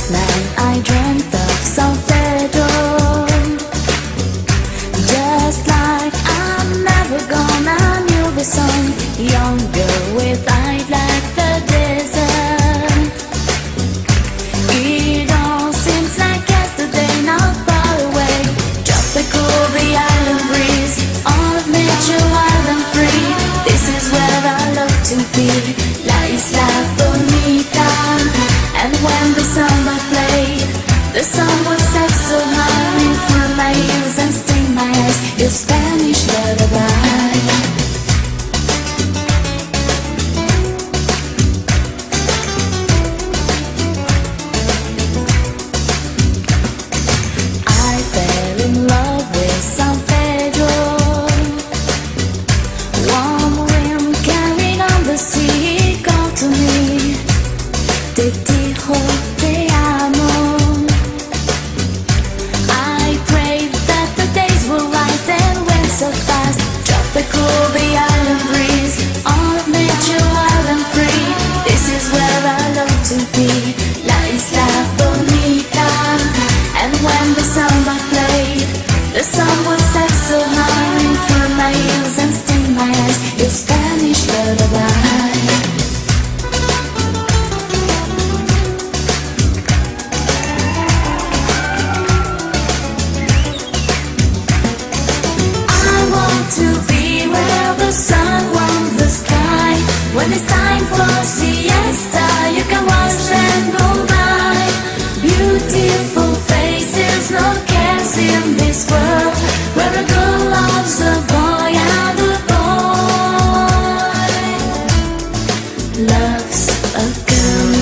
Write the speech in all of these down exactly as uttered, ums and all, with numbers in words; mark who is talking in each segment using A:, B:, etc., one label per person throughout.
A: Last night I dreamt of San Pedro, just like I'm never gonna knew the song. Younger with eyes like the desert. It all seems like yesterday, not far away. Tropical, the island breeze, all of nature wild and free. This is where I love to be, La Isla Bonita. And when the samba played, the sun would set so high in front of my ears and sting my eyes. Your Spanish lullaby. I fell in love with San Pedro. Warm wind carried on the sea, called to me. Te dijo te amo. I prayed that the days will rise and went so fast. Tropical, the island breeze, all of nature wild and free. This is where I love to be, La Isla Bonita. And when the samba played, the sun would set so high in front of my ears and sting my eyes. Your Spanish lullaby. To be where the sun warms the sky. When it's time for siesta, you can watch them go by. Beautiful faces, no cares in this world, where a girl loves a boy and a boy loves a girl.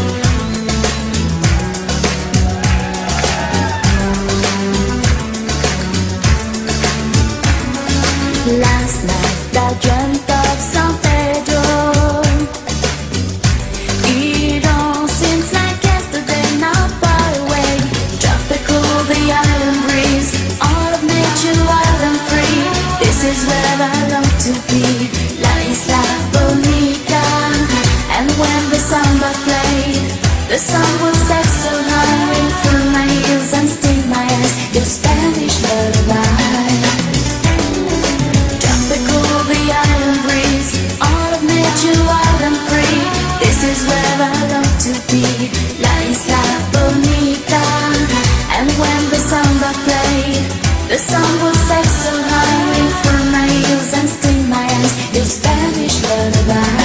A: Last night I dreamt of San Pedro. It all seems like yesterday, not far away. Tropical, the island breeze, all of nature wild and free. This is where I long to be, La Isla Bonita. And when the samba played, the sun would set so high in front of my ears and sting my eyes. Your Spanish lullaby. The island breeze, all of nature wild and free. This is where I love to be, La Isla Bonita. And when the samba played, the sun would set so high in front of my ears and sting my eyes. Your Spanish lullaby.